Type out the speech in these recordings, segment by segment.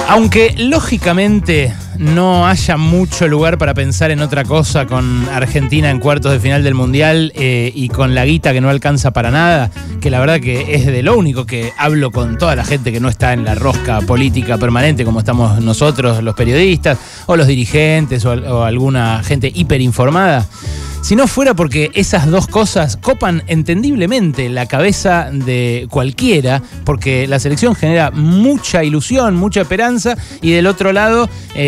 Aunque lógicamente no haya mucho lugar para pensar en otra cosa con Argentina en cuartos de final del Mundial y con la guita que no alcanza para nada, que la verdad que es de lo único que hablo con toda la gente que no está en la rosca política permanente como estamos nosotros, los periodistas, o los dirigentes, o alguna gente hiperinformada. Si no fuera porque esas dos cosas copan entendiblemente la cabeza de cualquiera, porque la selección genera mucha ilusión, mucha esperanza, y del otro lado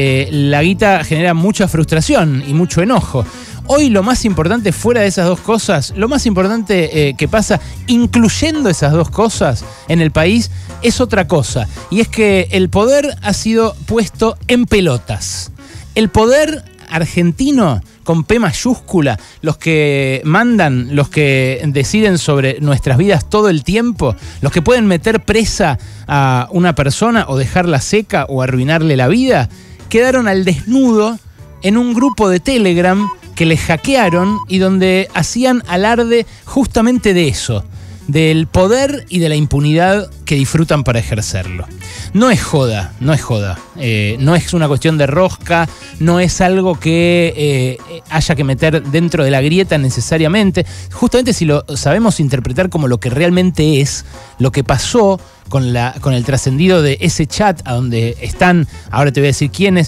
la guita genera mucha frustración y mucho enojo. Hoy lo más importante fuera de esas dos cosas, lo más importante que pasa, incluyendo esas dos cosas en el país, es otra cosa. Y es que el poder ha sido puesto en pelotas. El poder argentino, con P mayúscula, los que mandan, los que deciden sobre nuestras vidas todo el tiempo, los que pueden meter presa a una persona o dejarla seca o arruinarle la vida, quedaron al desnudo en un grupo de Telegram que les hackearon y donde hacían alarde justamente de eso, del poder y de la impunidad que disfrutan para ejercerlo. No es joda, no es joda. No es una cuestión de rosca, no es algo que haya que meter dentro de la grieta necesariamente. Justamente si lo sabemos interpretar como lo que realmente es, lo que pasó con el trascendido de ese chat a donde están, ahora te voy a decir quiénes,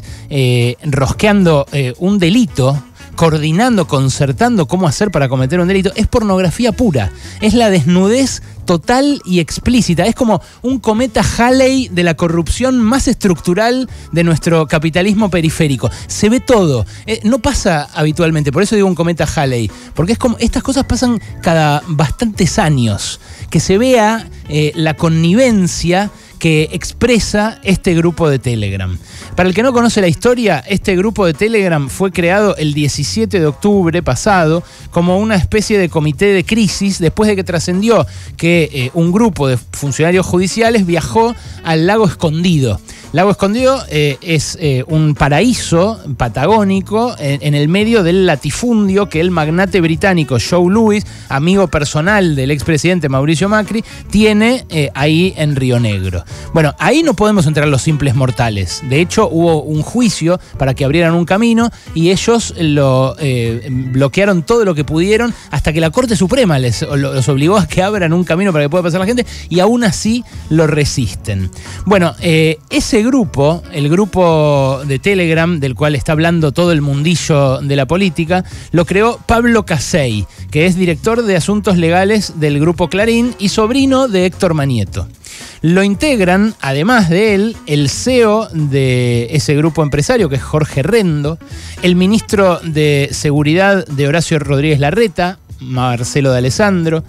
rosqueando un delito, coordinando, concertando cómo hacer para cometer un delito, es pornografía pura. Es la desnudez total y explícita. Es como un cometa Halley de la corrupción más estructural de nuestro capitalismo periférico. Se ve todo. No pasa habitualmente, por eso digo un cometa Halley, porque es como estas cosas pasan cada bastantes años. Que se vea la connivencia que expresa este grupo de Telegram. Para el que no conoce la historia, este grupo de Telegram fue creado el 17 de octubre pasado como una especie de comité de crisis después de que trascendió que un grupo de funcionarios judiciales viajó al Lago Escondido. Lago Escondido es un paraíso patagónico en el medio del latifundio que el magnate británico Joe Louis, amigo personal del expresidente Mauricio Macri, tiene ahí en Río Negro. Bueno, ahí no podemos entrar los simples mortales. De hecho, hubo un juicio para que abrieran un camino y ellos lo bloquearon todo lo que pudieron hasta que la Corte Suprema los obligó a que abran un camino para que pueda pasar la gente y aún así lo resisten. Bueno, ese grupo, el grupo de Telegram del cual está hablando todo el mundillo de la política, lo creó Pablo Casey, que es director de asuntos legales del grupo Clarín y sobrino de Héctor Manieto. Lo integran, además de él, el CEO de ese grupo empresario, que es Jorge Rendo, el ministro de Seguridad de Horacio Rodríguez Larreta, Marcelo de Alessandro,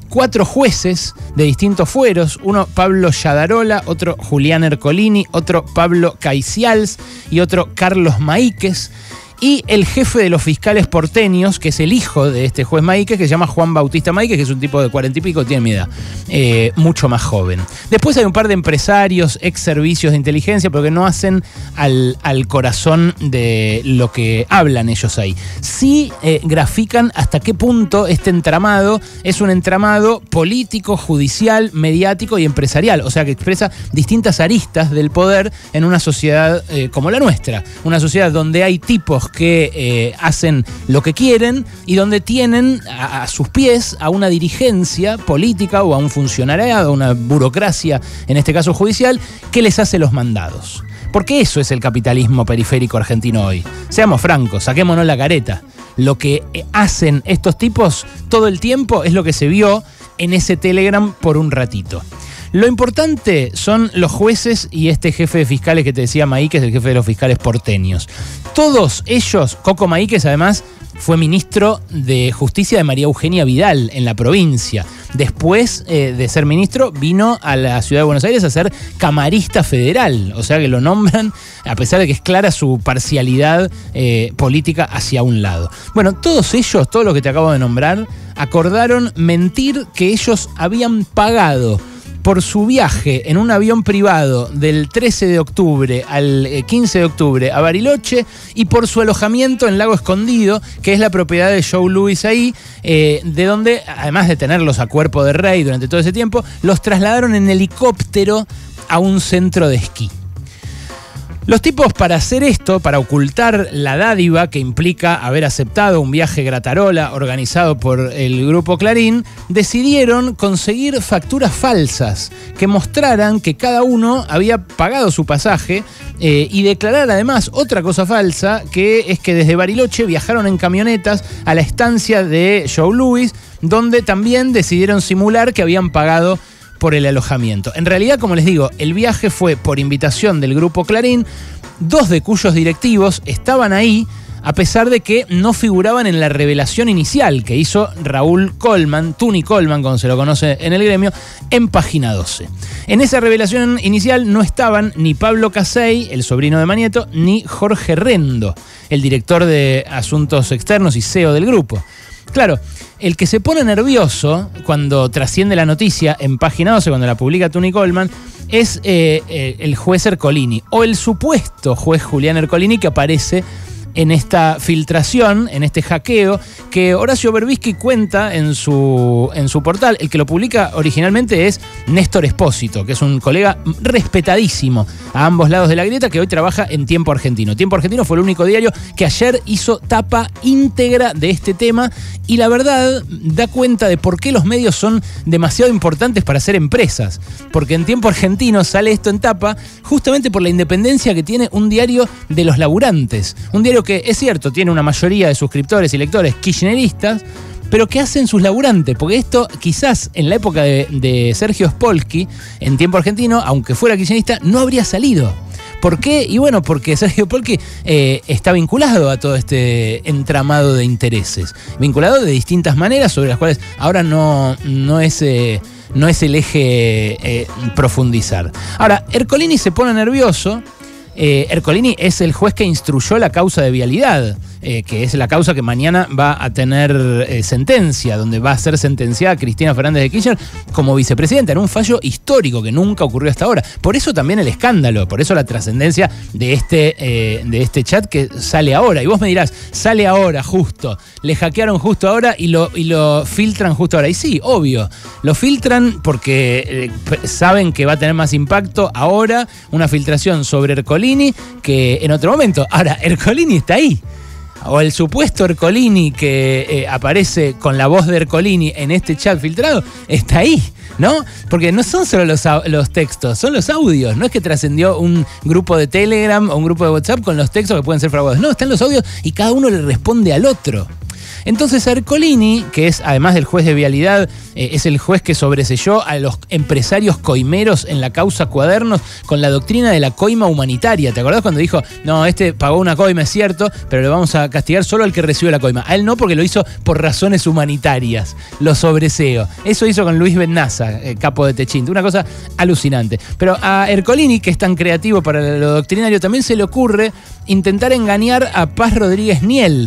4 jueces de distintos fueros, uno Pablo Yadarola, otro Julián Ercolini, otro Pablo Caicials y otro Carlos Maíquez, y el jefe de los fiscales porteños, que es el hijo de este juez Maíquez, que se llama Juan Bautista Maíquez, que es un tipo de 40 y pico, tiene mi edad, mucho más joven. Después hay un par de empresarios, ex servicios de inteligencia, pero que no hacen al corazón de lo que hablan ellos ahí. Sí grafican hasta qué punto este entramado es un entramado político, judicial, mediático y empresarial, o sea que expresa distintas aristas del poder en una sociedad como la nuestra, una sociedad donde hay tipos que hacen lo que quieren y donde tienen a sus pies a una dirigencia política o a un funcionariado, a una burocracia, en este caso judicial, que les hace los mandados. Porque eso es el capitalismo periférico argentino hoy. Seamos francos, saquémonos la careta. Lo que hacen estos tipos todo el tiempo es lo que se vio en ese Telegram por un ratito. Lo importante son los jueces y este jefe de fiscales que te decía Maíquez, el jefe de los fiscales porteños. Todos ellos, Coco Maíquez además fue ministro de Justicia de María Eugenia Vidal en la provincia. Después de ser ministro vino a la ciudad de Buenos Aires a ser camarista federal, o sea que lo nombran a pesar de que es clara su parcialidad política hacia un lado. Bueno, todos ellos, todos los que te acabo de nombrar, acordaron mentir que ellos habían pagado por su viaje en un avión privado del 13 de octubre al 15 de octubre a Bariloche y por su alojamiento en Lago Escondido, que es la propiedad de Joe Louis ahí, de donde, además de tenerlos a cuerpo de rey durante todo ese tiempo, los trasladaron en helicóptero a un centro de esquí. Los tipos, para hacer esto, para ocultar la dádiva que implica haber aceptado un viaje gratarola organizado por el Grupo Clarín, decidieron conseguir facturas falsas que mostraran que cada uno había pagado su pasaje y declarar además otra cosa falsa, que es que desde Bariloche viajaron en camionetas a la estancia de Joe Louis, donde también decidieron simular que habían pagado por el alojamiento. En realidad, como les digo, el viaje fue por invitación del Grupo Clarín, 2 de cuyos directivos estaban ahí, a pesar de que no figuraban en la revelación inicial que hizo Raúl Colman, Tuni Colman, como se lo conoce en el gremio, en Página 12. En esa revelación inicial no estaban ni Pablo Casey, el sobrino de Manieto, ni Jorge Rendo, el director de Asuntos Externos y CEO del grupo. Claro, el que se pone nervioso cuando trasciende la noticia en Página 12, cuando la publica Tuni Colman, es el juez Ercolini, o el supuesto juez Julián Ercolini, que aparece en esta filtración, en este hackeo, que Horacio Berbisky cuenta en su portal. El que lo publica originalmente es Néstor Espósito, que es un colega respetadísimo a ambos lados de la grieta, que hoy trabaja en Tiempo Argentino. Tiempo Argentino fue el único diario que ayer hizo tapa íntegra de este tema, y la verdad da cuenta de por qué los medios son demasiado importantes para ser empresas. Porque en Tiempo Argentino sale esto en tapa justamente por la independencia que tiene un diario de los laburantes. Un diario que, es cierto, tiene una mayoría de suscriptores y lectores kirchneristas, pero que hacen sus laburantes, porque esto quizás en la época de Sergio Spolsky, en Tiempo Argentino, aunque fuera kirchnerista, no habría salido. ¿Por qué? Y bueno, porque Sergio Spolsky está vinculado a todo este entramado de intereses, vinculado de distintas maneras, sobre las cuales ahora no es el eje profundizar. Ahora, Ercolini se pone nervioso. Ercolini es el juez que instruyó la causa de vialidad, que es la causa que mañana va a tener sentencia, donde va a ser sentenciada Cristina Fernández de Kirchner como vicepresidenta, en un fallo histórico que nunca ocurrió hasta ahora. Por eso también el escándalo, por eso la trascendencia de este chat que sale ahora. Y vos me dirás, sale ahora justo, le hackearon justo ahora y lo filtran justo ahora. Y sí, obvio, lo filtran porque saben que va a tener más impacto ahora una filtración sobre Ercolini que en otro momento. Ahora, Ercolini está ahí. O el supuesto Ercolini que aparece con la voz de Ercolini en este chat filtrado, está ahí, ¿no? Porque no son solo los textos, son los audios. No es que trascendió un grupo de Telegram o un grupo de WhatsApp con los textos que pueden ser fraguados. No, están los audios y cada uno le responde al otro. Entonces Ercolini, que es además del juez de vialidad, es el juez que sobreseyó a los empresarios coimeros en la causa Cuadernos con la doctrina de la coima humanitaria. ¿Te acordás cuando dijo, no, este pagó una coima, es cierto, pero le vamos a castigar solo al que recibió la coima? A él no, porque lo hizo por razones humanitarias. Lo sobreseo. Eso hizo con Luis Bennaza, capo de Techint. Una cosa alucinante. Pero a Ercolini, que es tan creativo para lo doctrinario, también se le ocurre intentar engañar a Paz Rodríguez Niel,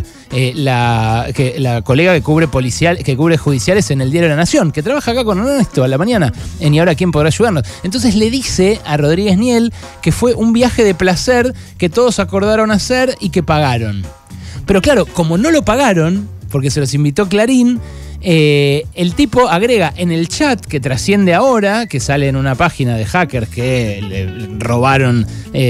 la colega que cubre judiciales en el Diario de la Nación, que trabaja acá con Ernesto a la mañana en Y ahora quién podrá ayudarnos. Entonces le dice a Rodríguez Niel que fue un viaje de placer que todos acordaron hacer y que pagaron. Pero claro, como no lo pagaron, porque se los invitó Clarín, el tipo agrega en el chat que trasciende ahora, que sale en una página de hackers que le robaron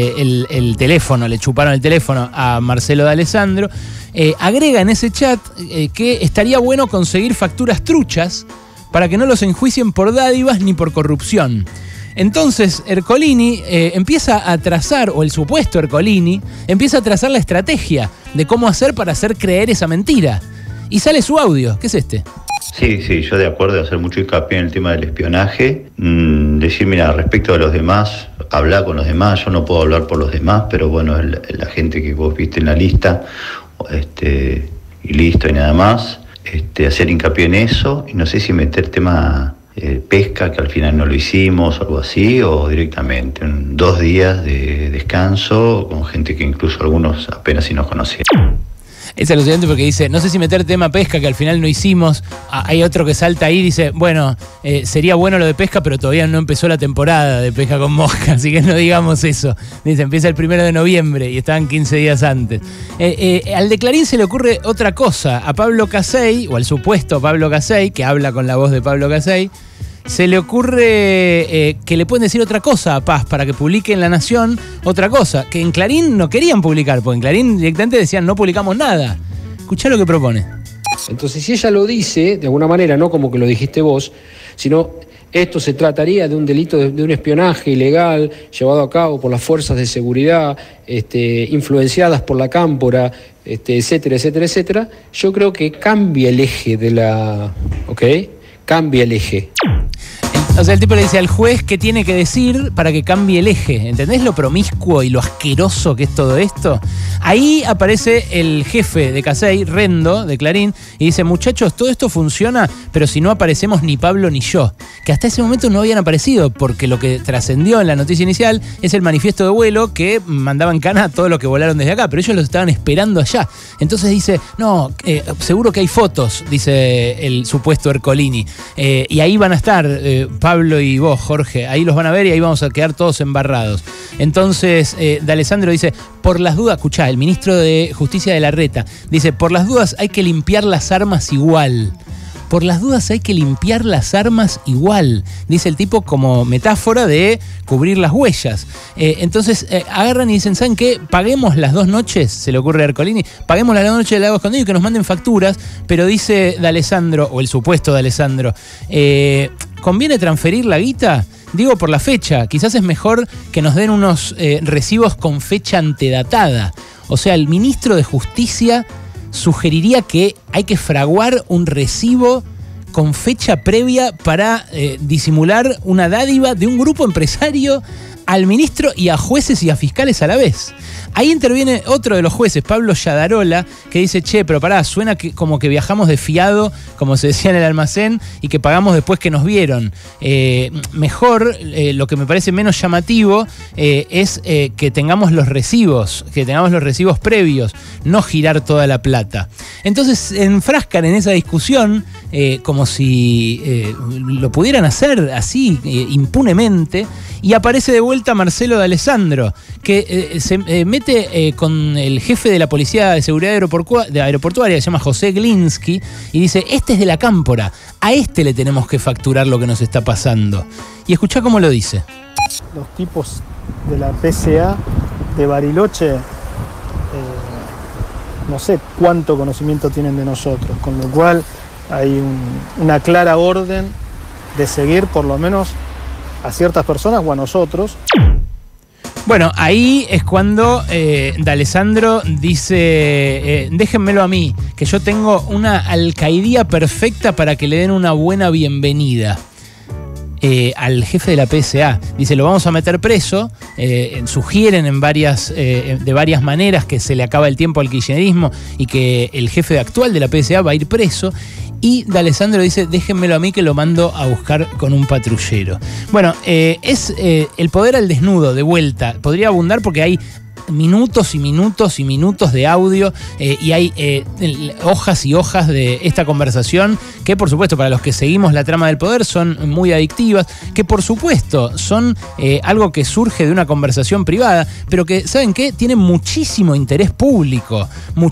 el teléfono, le chuparon el teléfono a Marcelo D'Alessandro, agrega en ese chat que estaría bueno conseguir facturas truchas para que no los enjuicien por dádivas ni por corrupción. Entonces Ercolini empieza a trazar, o el supuesto Ercolini, empieza a trazar la estrategia de cómo hacer para hacer creer esa mentira. Y sale su audio, ¿qué es este? Sí, yo de acuerdo de hacer mucho hincapié en el tema del espionaje. Decir, mira, respecto a los demás, hablar con los demás, yo no puedo hablar por los demás, pero bueno, la gente que vos viste en la lista, y listo, y nada más. Hacer hincapié en eso, y no sé si meter tema pesca, que al final no lo hicimos, o algo así, o directamente 2 días de descanso, con gente que incluso algunos apenas si nos conocían. Es alucinante porque dice, no sé si meter tema pesca, que al final no hicimos. Hay otro que salta ahí y dice, bueno, sería bueno lo de pesca, pero todavía no empezó la temporada de pesca con mosca, así que no digamos eso. Dice, empieza el 1 de noviembre y estaban 15 días antes. Al de Clarín se le ocurre otra cosa. A Pablo Casey, o al supuesto Pablo Casey, que habla con la voz de Pablo Casey, se le ocurre que le pueden decir otra cosa a Paz para que publique en La Nación otra cosa, que en Clarín no querían publicar, porque en Clarín directamente decían no publicamos nada. Escuchá lo que propone. Entonces, si ella lo dice, de alguna manera, no como que lo dijiste vos, sino esto se trataría de un delito de un espionaje ilegal llevado a cabo por las fuerzas de seguridad, influenciadas por la cámpora, etcétera, etcétera, etcétera, yo creo que cambia el eje de la... ¿ok? Cambia el eje. O sea, el tipo le dice al juez qué tiene que decir para que cambie el eje. ¿Entendés lo promiscuo y lo asqueroso que es todo esto? Ahí aparece el jefe de CASEI, Rendo, de Clarín, y dice, muchachos, todo esto funciona, pero si no aparecemos ni Pablo ni yo. Que hasta ese momento no habían aparecido, porque lo que trascendió en la noticia inicial es el manifiesto de vuelo que mandaba en cana a todos los que volaron desde acá, pero ellos los estaban esperando allá. Entonces dice, no, seguro que hay fotos, dice el supuesto Ercolini. Y ahí van a estar Pablo y vos, Jorge, ahí los van a ver y ahí vamos a quedar todos embarrados. Entonces, D'Alessandro dice, por las dudas, escuchá, el ministro de Justicia de Larreta dice, por las dudas hay que limpiar las armas igual. Por las dudas hay que limpiar las armas igual, dice el tipo como metáfora de cubrir las huellas. Entonces agarran y dicen, ¿saben qué? Paguemos las 2 noches, se le ocurre a Ercolini, paguemos las 2 noches del Lago Escondido y que nos manden facturas, pero dice D'Alessandro, o el supuesto D'Alessandro, ¿conviene transferir la guita? Digo por la fecha, quizás es mejor que nos den unos recibos con fecha antedatada. O sea, el ministro de Justicia sugeriría que hay que fraguar un recibo con fecha previa para disimular una dádiva de un grupo empresario al ministro y a jueces y a fiscales a la vez. Ahí interviene otro de los jueces, Pablo Yadarola, que dice, che, pero pará, suena como que viajamos de fiado, como se decía en el almacén, y que pagamos después que nos vieron. Mejor, lo que me parece menos llamativo, es que tengamos los recibos previos, no girar toda la plata. Entonces se enfrascan en esa discusión como si lo pudieran hacer así, impunemente, y aparece de vuelta Marcelo D'Alessandro, que se mete con el jefe de la Policía de Seguridad Aeroportuaria, se llama José Glinsky, y dice, este es de la Cámpora, a este le tenemos que facturar lo que nos está pasando. Y escuchá cómo lo dice. Los tipos de la PCA de Bariloche, no sé cuánto conocimiento tienen de nosotros, con lo cual hay una clara orden de seguir por lo menos a ciertas personas o a nosotros. Bueno, ahí es cuando D'Alessandro dice, déjenmelo a mí, que yo tengo una alcaidía perfecta para que le den una buena bienvenida. Al jefe de la PSA. Dice, lo vamos a meter preso. Sugieren de varias maneras que se le acaba el tiempo al kirchnerismo y que el jefe actual de la PSA va a ir preso. Y D'Alessandro dice, déjenmelo a mí que lo mando a buscar con un patrullero. Bueno, es el poder al desnudo, de vuelta. Podría abundar porque hay minutos y minutos y minutos de audio y hay hojas y hojas de esta conversación que, por supuesto, para los que seguimos la trama del poder son muy adictivas, que por supuesto son algo que surge de una conversación privada, pero que, ¿saben qué? Tienen muchísimo interés público,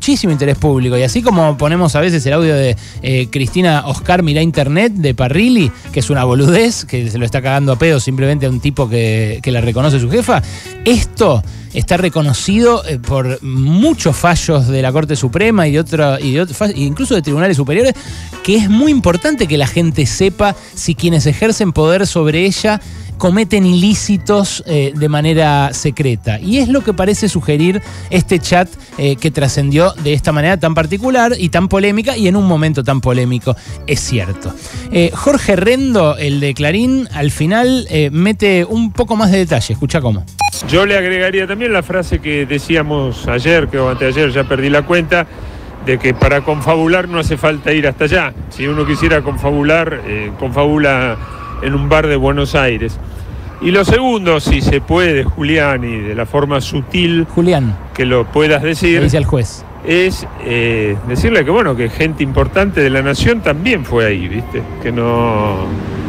y así como ponemos a veces el audio de Cristina Oscar Mirá Internet de Parrilli, que es una boludez, que se lo está cagando a pedo simplemente a un tipo que la reconoce su jefa, esto está reconocido por muchos fallos de la Corte Suprema y incluso de tribunales superiores, que es muy importante que la gente sepa si quienes ejercen poder sobre ella cometen ilícitos de manera secreta. Y es lo que parece sugerir este chat que trascendió de esta manera tan particular y tan polémica, y en un momento tan polémico, es cierto. Jorge Rendo, el de Clarín, al final mete un poco más de detalle. Escucha cómo. Yo le agregaría también la frase que decíamos ayer, que o anteayer, ya perdí la cuenta, de que para confabular no hace falta ir hasta allá. Si uno quisiera confabular, confabula en un bar de Buenos Aires. Y lo segundo, si se puede, Julián, y de la forma sutil Julián, que lo puedas decir, dice el juez, es decirle que bueno, que gente importante de la nación también fue ahí, ¿viste? Que no...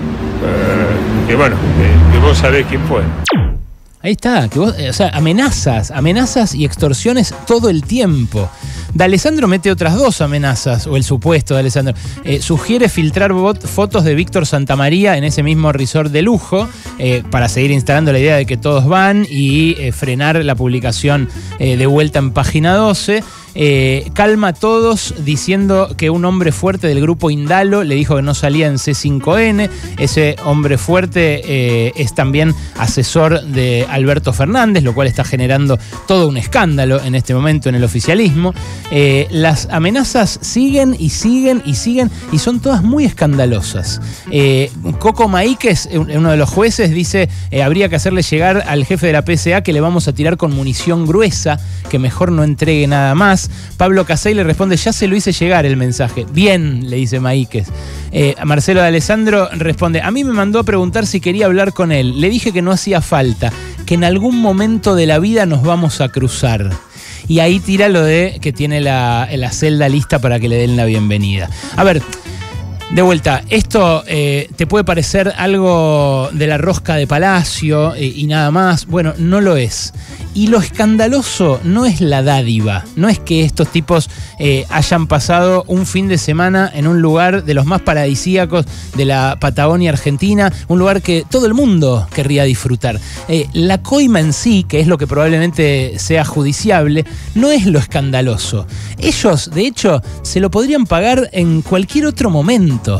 que bueno, que vos sabés quién fue. Ahí está, que vos, o sea, amenazas y extorsiones todo el tiempo. D'Alessandro mete otras 2 amenazas, o el supuesto de D'Alessandro. Sugiere filtrar fotos de Víctor Santamaría en ese mismo resort de lujo, para seguir instalando la idea de que todos van y frenar la publicación de vuelta en Página 12. Calma a todos diciendo que un hombre fuerte del grupo Indalo le dijo que no salía en C5N. Ese hombre fuerte es también asesor de Alberto Fernández, lo cual está generando todo un escándalo en este momento en el oficialismo. Las amenazas siguen y siguen y siguen y son todas muy escandalosas. Coco Maíquez, uno de los jueces, dice habría que hacerle llegar al jefe de la PSA que le vamos a tirar con munición gruesa, que mejor no entregue nada más. Pablo Casey le responde, ya se lo hice llegar el mensaje. Bien, le dice Maíquez. Marcelo D'Alessandro responde, a mí me mandó a preguntar si quería hablar con él. Le dije que no hacía falta, que en algún momento de la vida nos vamos a cruzar. Y ahí tira lo de que tiene la celda lista para que le den la bienvenida. A ver, de vuelta, esto te puede parecer algo de la rosca de Palacio y nada más. Bueno, no lo es. Y lo escandaloso no es la dádiva, no es que estos tipos hayan pasado un fin de semana en un lugar de los más paradisíacos de la Patagonia Argentina, un lugar que todo el mundo querría disfrutar. La coima en sí, que es lo que probablemente sea judiciable, no es lo escandaloso. Ellos, de hecho, se lo podrían pagar en cualquier otro momento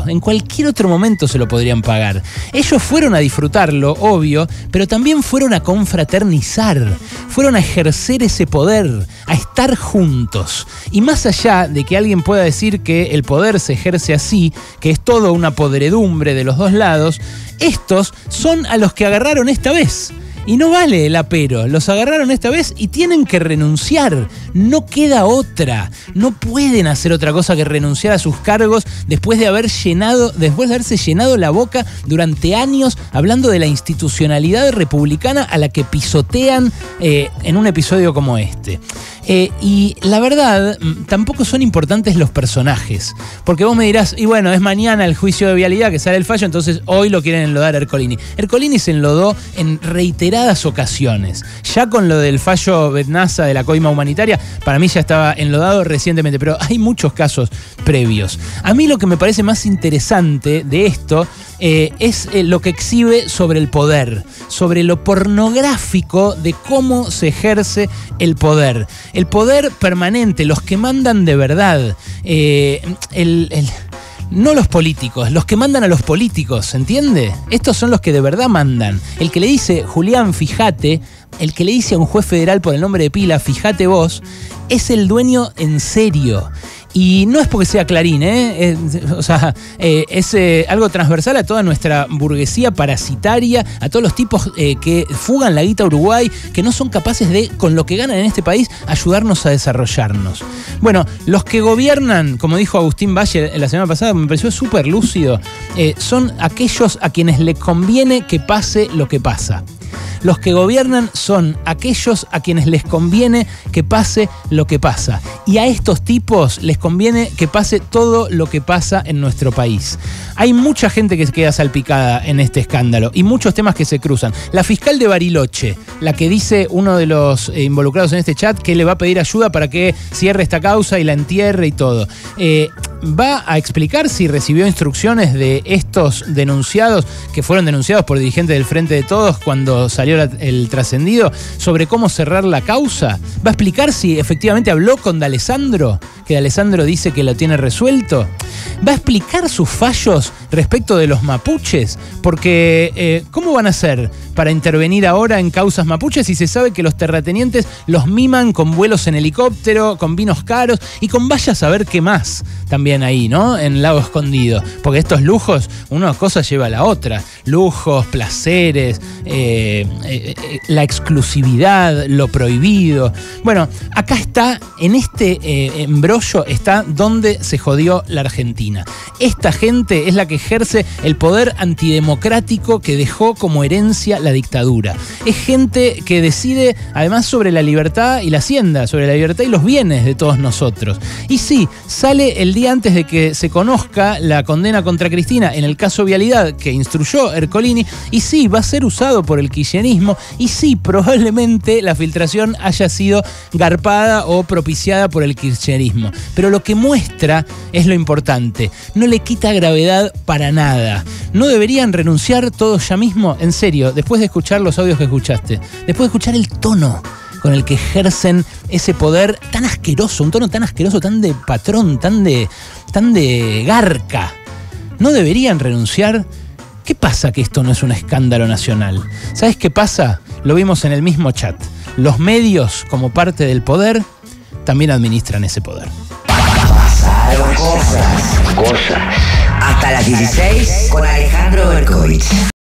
se lo podrían pagar. Ellos fueron a disfrutarlo, obvio, pero también fueron a confraternizar. Fueron a ejercer ese poder, a estar juntos. Y más allá de que alguien pueda decir que el poder se ejerce así, que es todo una podredumbre de los dos lados, estos son a los que agarraron esta vez. Y no vale el apero, los agarraron esta vez y tienen que renunciar. No queda otra. No pueden hacer otra cosa que renunciar a sus cargos después de haberse llenado la boca durante años hablando de la institucionalidad republicana a la que pisotean en un episodio como este. Y la verdad, tampoco son importantes los personajes. Porque vos me dirás, y bueno, es mañana el juicio de vialidad que sale el fallo, entonces hoy lo quieren enlodar a Ercolini. Ercolini se enlodó en reiteradas ocasiones. Ya con lo del fallo Betnasa de la coima humanitaria, para mí ya estaba enlodado recientemente, pero hay muchos casos previos. A mí lo que me parece más interesante de esto es lo que exhibe sobre el poder, sobre lo pornográfico de cómo se ejerce el poder. El poder permanente, los que mandan de verdad, no los políticos, los que mandan a los políticos, ¿se entiende? Estos son los que de verdad mandan. El que le dice, Julián, fíjate, el que le dice a un juez federal por el nombre de pila, fíjate vos, es el dueño en serio. Y no es porque sea Clarín, es algo transversal a toda nuestra burguesía parasitaria, a todos los tipos que fugan la guita a Uruguay, que no son capaces de, con lo que ganan en este país, ayudarnos a desarrollarnos. Bueno, los que gobiernan, como dijo Agustín Valle la semana pasada, me pareció súper lúcido, son aquellos a quienes les conviene que pase lo que pasa. Los que gobiernan son aquellos a quienes les conviene que pase lo que pasa. Y a estos tipos les conviene que pase todo lo que pasa en nuestro país. Hay mucha gente que se queda salpicada en este escándalo y muchos temas que se cruzan. La fiscal de Bariloche, la que dice uno de los involucrados en este chat que le va a pedir ayuda para que cierre esta causa y la entierre y todo. Va a explicar si recibió instrucciones de estos denunciados, que fueron denunciados por dirigentes del Frente de Todos cuando salió el trascendido, sobre cómo cerrar la causa. Va a explicar si efectivamente habló con D'Alessandro, que D'Alessandro dice que lo tiene resuelto. Va a explicar sus fallos respecto de los mapuches, porque ¿cómo van a hacer para intervenir ahora en causas mapuches si se sabe que los terratenientes los miman con vuelos en helicóptero, con vinos caros y con vaya a saber qué más también ahí, ¿no? En Lago Escondido. Porque estos lujos, una cosa lleva a la otra. Lujos, placeres, la exclusividad, lo prohibido. Bueno, acá está, en este embrollo está donde se jodió la Argentina. Esta gente es la que ejerce el poder antidemocrático que dejó como herencia la dictadura. Es gente que decide además sobre la libertad y la hacienda, sobre la libertad y los bienes de todos nosotros. Y sí, sale el día antes de que se conozca la condena contra Cristina en el caso Vialidad que instruyó Ercolini, y sí, va a ser usado por el kirchnerismo, y sí, probablemente la filtración haya sido garpada o propiciada por el kirchnerismo. Pero lo que muestra es lo importante, no le quita gravedad para nada. ¿No deberían renunciar todos ya mismo? En serio, después de escuchar los audios que escuchaste, después de escuchar el tono con el que ejercen ese poder tan asqueroso, un tono tan asqueroso, tan de patrón, tan de garca, ¿no deberían renunciar? ¿Qué pasa que esto no es un escándalo nacional? ¿Sabes qué pasa? Lo vimos en el mismo chat. Los medios, como parte del poder, también administran ese poder. Pasaron cosas. Hasta las 16 con Alejandro Berkovich.